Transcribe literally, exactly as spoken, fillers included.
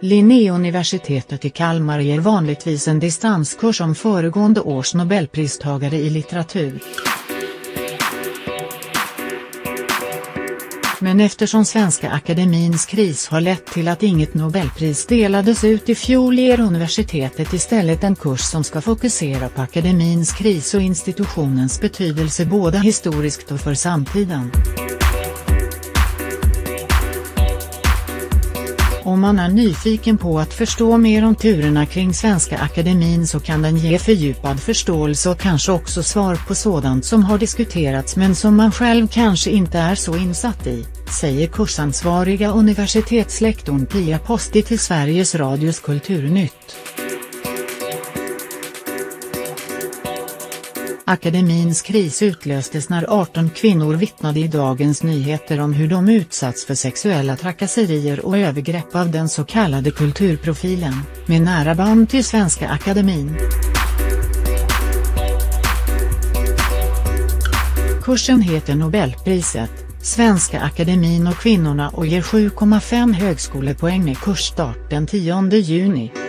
Linnéuniversitetet i Kalmar ger vanligtvis en distanskurs om föregående års Nobelpristagare i litteratur. Men eftersom Svenska Akademins kris har lett till att inget Nobelpris delades ut i fjol ger universitetet istället en kurs som ska fokusera på akademins kris och institutionens betydelse både historiskt och för samtiden. Om man är nyfiken på att förstå mer om turerna kring Svenska Akademin så kan den ge fördjupad förståelse och kanske också svar på sådant som har diskuterats men som man själv kanske inte är så insatt i, säger kursansvariga universitetslektorn Pia Posti till Sveriges Radios Kulturnytt. Akademins kris utlöstes när arton kvinnor vittnade i Dagens Nyheter om hur de utsatts för sexuella trakasserier och övergrepp av den så kallade kulturprofilen, med nära band till Svenska Akademin. Kursen heter Nobelpriset, Svenska Akademin och kvinnorna och ger sju komma fem högskolepoäng med kursstart den tionde juni.